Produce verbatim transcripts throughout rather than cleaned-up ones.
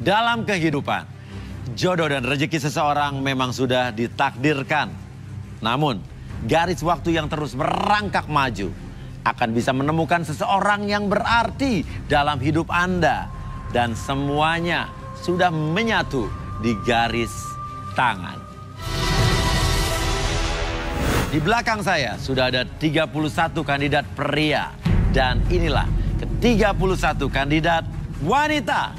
Dalam kehidupan, jodoh dan rezeki seseorang memang sudah ditakdirkan. Namun, garis waktu yang terus merangkak maju akan bisa menemukan seseorang yang berarti dalam hidup Anda. Dan semuanya sudah menyatu di garis tangan. Di belakang saya sudah ada tiga puluh satu kandidat pria. Dan inilah ke tiga puluh satu kandidat wanita.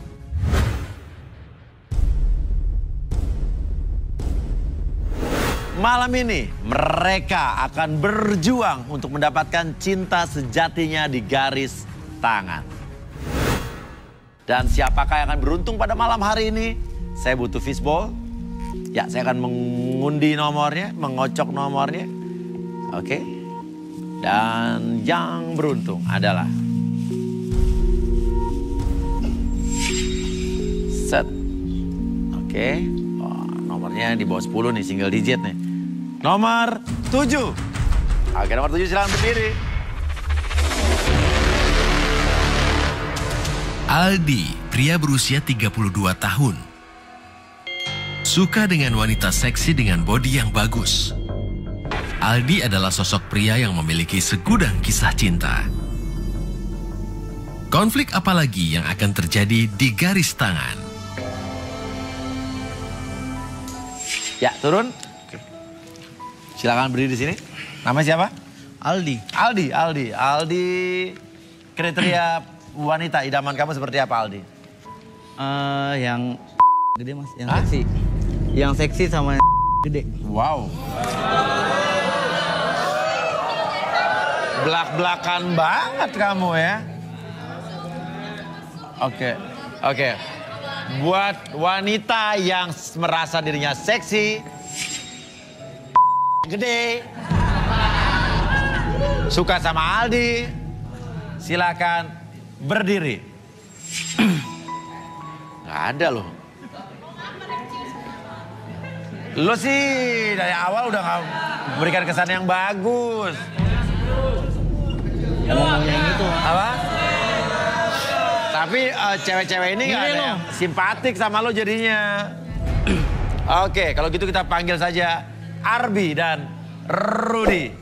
Malam ini mereka akan berjuang untuk mendapatkan cinta sejatinya di garis tangan. Dan siapakah yang akan beruntung pada malam hari ini? Saya butuh fishball. Ya, saya akan mengundi nomornya, mengocok nomornya. Oke. Dan yang beruntung adalah set. Oke. Oh, nomornya di bawah sepuluh nih, single digit nih. Nomor tujuh. Oke, nomor tujuh silakan berdiri. Aldi, pria berusia tiga puluh dua tahun. Suka dengan wanita seksi dengan bodi yang bagus. Aldi adalah sosok pria yang memiliki segudang kisah cinta. Konflik apalagi yang akan terjadi di garis tangan? Ya, turun. Silakan berdiri di sini. Nama siapa? Aldi. Aldi, Aldi. Aldi, kriteria wanita idaman kamu seperti apa, Aldi? Uh, yang gede mas, yang Hah? seksi. Yang seksi sama yang gede. Wow. Belak-belakan banget kamu ya. Oke, oke. Buat wanita yang merasa dirinya seksi, gede, suka sama Aldi, silakan berdiri. Gak ada loh. Lo sih dari awal udah gak memberikan kesan yang bagus. Yang ngomongnya yang itu. Apa? Tapi uh, cewek-cewek ini gak ada yang simpatik sama lo jadinya. Oke, kalau gitu kita panggil saja Arbi dan Rudy.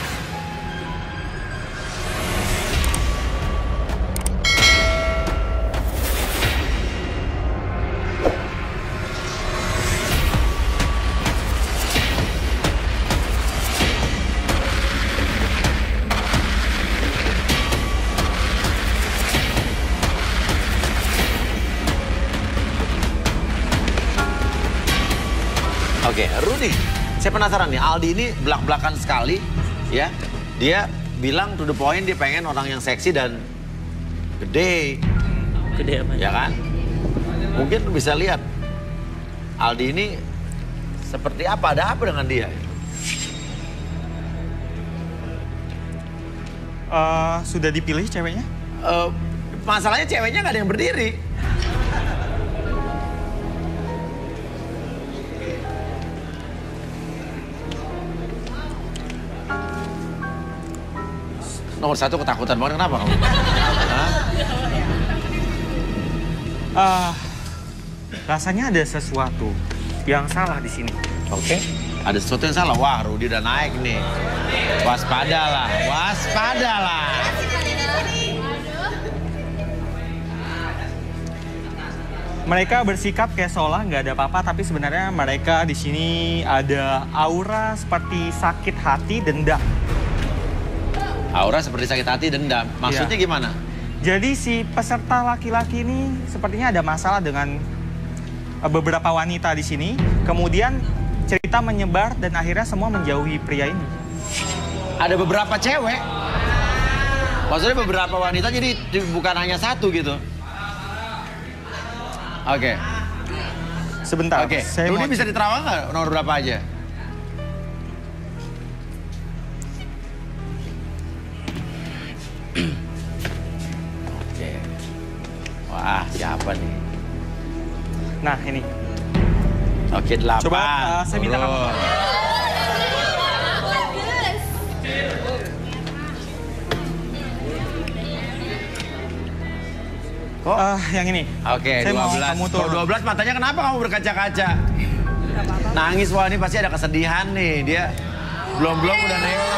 Oke, Rudy, saya penasaran nih, Aldi ini belak-belakan sekali, ya. Dia bilang to the point, dia pengen orang yang seksi dan gede. Gede apa? Ya kan? Mungkin bisa lihat, Aldi ini seperti apa, ada apa dengan dia? Uh, sudah dipilih ceweknya? Uh, masalahnya ceweknya nggak ada yang berdiri. Nomor satu ketakutan banget, kenapa kamu? Hah? Uh, rasanya ada sesuatu yang salah di sini. Oke. Ada sesuatu yang salah. Wah, Rudy udah naik nih. Waspadalah, waspadalah. Mereka bersikap kayak seolah nggak ada apa-apa, tapi sebenarnya mereka di sini ada aura seperti sakit hati, dendam. Aura seperti sakit hati, dendam. Maksudnya Iya. gimana? Jadi si peserta laki-laki ini sepertinya ada masalah dengan beberapa wanita di sini. Kemudian cerita menyebar dan akhirnya semua menjauhi pria ini. Ada beberapa cewek. Maksudnya beberapa wanita, jadi bukan hanya satu gitu. Oke. Sebentar, Oke. saya Rudy mau bisa diterawang nggak nomor berapa aja? Oke. Wah, siapa nih? Nah, ini. Oke, delapan. Coba uh, saya minta kamu. Turun. Kok Oh. Ah, yang ini. Oke, Saya dua mau belas. kamu Kalau turun. dua belas matanya kenapa kamu berkaca-kaca? Nangis, wah ini pasti ada kesedihan nih. Dia belum-belum udah nengok.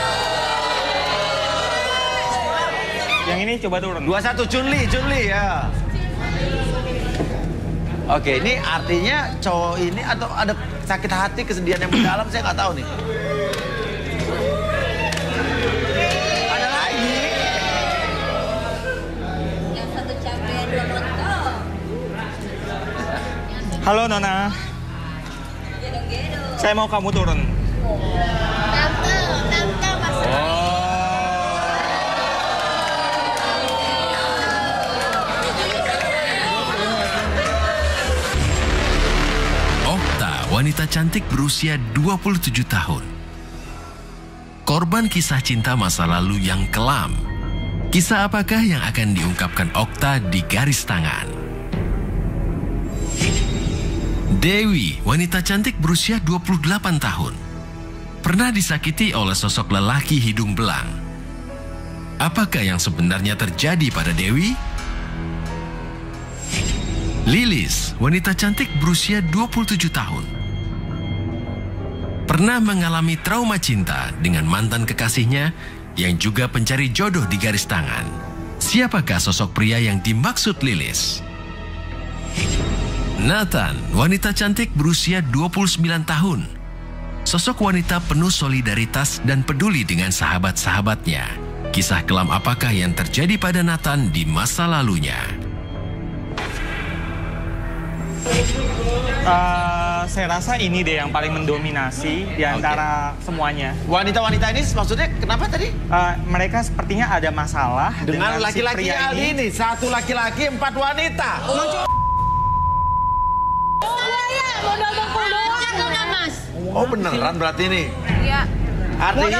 Yang ini coba turun. dua satu Chunli, Chunli ya. Oke, ini artinya cowok ini atau ada sakit hati, kesedihan yang mendalam, saya nggak tahu nih. Ada lagi. Yang satu capek, dua motor. Halo Nona, Gedong-gedong. saya mau kamu turun. Tante, tante mas. Okta, wanita cantik berusia dua puluh tujuh tahun. Korban kisah cinta masa lalu yang kelam. Kisah apakah yang akan diungkapkan Okta di Garis Tangan? Dewi, wanita cantik berusia dua puluh delapan tahun. Pernah disakiti oleh sosok lelaki hidung belang. Apakah yang sebenarnya terjadi pada Dewi? Lilis, wanita cantik berusia dua puluh tujuh tahun. Pernah mengalami trauma cinta dengan mantan kekasihnya yang juga pencari jodoh di Garis Tangan. Siapakah sosok pria yang dimaksud Lilis? Nathan, wanita cantik berusia dua puluh sembilan tahun. Sosok wanita penuh solidaritas dan peduli dengan sahabat-sahabatnya. Kisah kelam apakah yang terjadi pada Nathan di masa lalunya? Uh, saya rasa ini deh yang paling mendominasi di antara semuanya. Wanita-wanita ini maksudnya kenapa tadi? Uh, mereka sepertinya ada masalah Dengan si laki-laki pria Aldi ini. Satu laki-laki, empat wanita. Saya modal bakul doang atau nggak mas? Oh beneran berarti ini. Iya. Artinya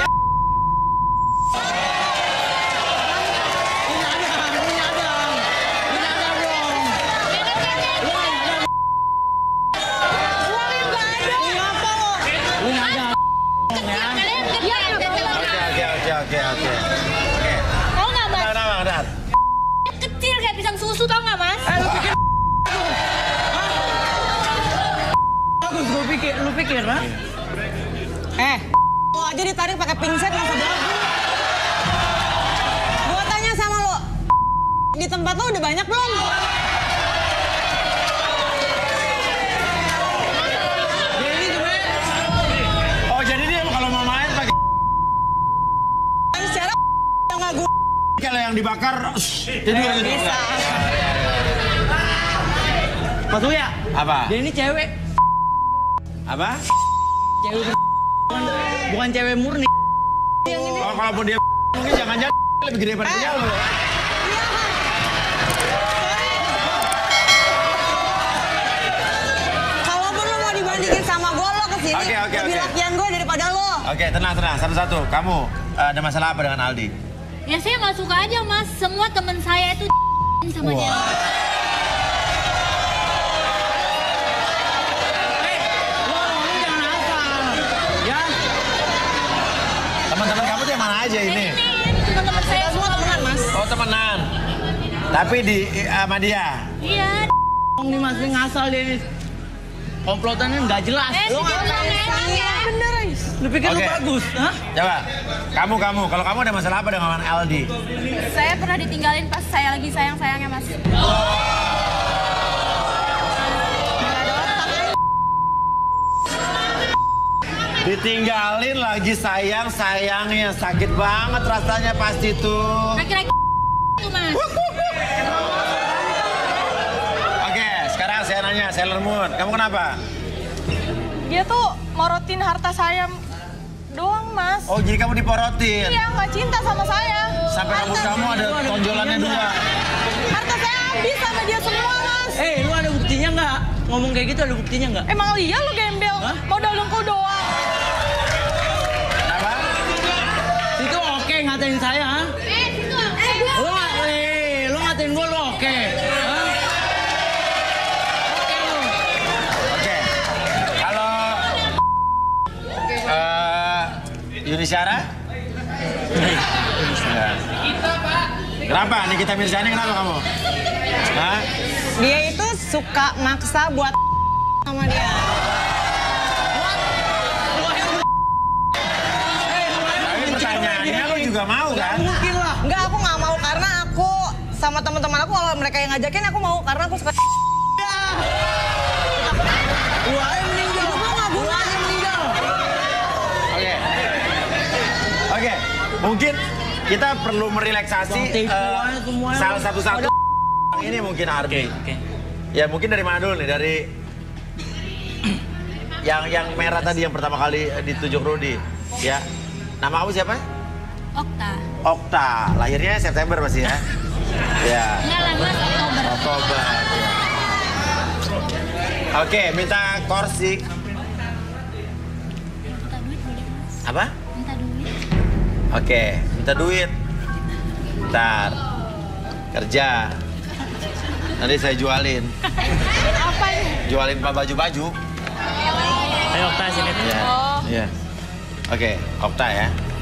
Oke, oke, oke. Oke. Mau nggak mas? Kenapa, kenapa? Kecil kayak pisang susu tau nggak mas? Bagus, gue pikir, lu pikir, ha? Eh, lo aja ditarik pakai pingset masa bagus. Gua tanya sama lo, di tempat lo udah banyak belum? Jadi gimana? Oh jadi dia kalau mau main pakai Secara yang nggak gue kalau yang dibakar tidur gitu. bisa. Mas Uya, Apa? dia ini cewek. Apa? Cewek ber- bukan, bukan cewek murni. Oh kalaupun dia mungkin jangan-jangan lebih gede daripada punya lu. Kalaupun lo mau dibandingin sama gue, lo kesini Oke, oke, lebih oke. lakian gue daripada lo. Oke tenang tenang satu-satu. Kamu eh, ada masalah apa dengan Aldi? Ya saya nggak suka aja mas. Semua teman saya itu sama dia. Lo ngomong jangan asal. Ya, Teman-teman kamu tuh yang mana aja ini? Teman-teman saya Kita semua temenan, Mas. Oh temenan. Tapi di eh, sama dia. Iya. ngomong nih mas, ini ngasal dia ini. Komplotannya nggak jelas. Eh, Lo nggak sejauh boleh enak ya. bener. Lu pikir lu Oke. bagus, hah? Coba. Kamu kamu. Kalau kamu ada masalah apa dengan Aldi? Saya pernah ditinggalin pas saya lagi sayang-sayangnya mas. Ditinggalin lagi sayang sayangnya sakit banget rasanya pasti tuh. Laki-laki itu mas. Oke, sekarang saya nanya, Sailor Moon, kamu kenapa? Dia tuh morotin harta saya doang, Mas. Oh, jadi kamu diporotin. Iya, nggak cinta sama saya. Sampai rambut kamu ada tonjolannya dua. Harta saya habis sama dia semua, Mas. Eh, lu ada buktinya nggak? Ngomong kayak gitu ada buktinya nggak? Emang iya lu gembel, Hah? modal dengkul doang. Apa? Itu oke ngatain saya, ha? Eh, situ. Eh, gua. Lu nggak, eh, lu ngatain gua lu oke. Hah? Oke lu. Oke. Kalau eh Yuni Syara? Kenapa? Nikita Mirzani kenapa kamu? Hah? Dia itu suka maksa buat sama dia. Tapi pertanyaannya lu juga mau kan? Mungkin lah. Enggak, aku nggak mau karena aku sama teman-teman aku kalau mereka yang ngajakin aku mau karena aku suka. Gua yang meninggal. Gua nggak guna yang meninggal. Oke. Oke, mungkin kita perlu merelaksasi eh, salah satu-satu ini mungkin Arbi. Ya mungkin dari mana dulu nih? Dari yang yang merah tadi yang pertama kali ditunjuk Rudy. Ya. Nama kamu siapa? Okta. Okta. Lahirnya September masih ya? Ya. Enggak lah mas, Oktober. Oktober. Ya. Oke, minta kursi. Minta duit boleh mas? Apa? Minta duit. Oke, minta duit. Ntar. Kerja. Nanti saya jualin. Apa ini? Jualin pak baju-baju. Ayo Okta sini. Ya. Oh. Iya. Oke, Okta ya.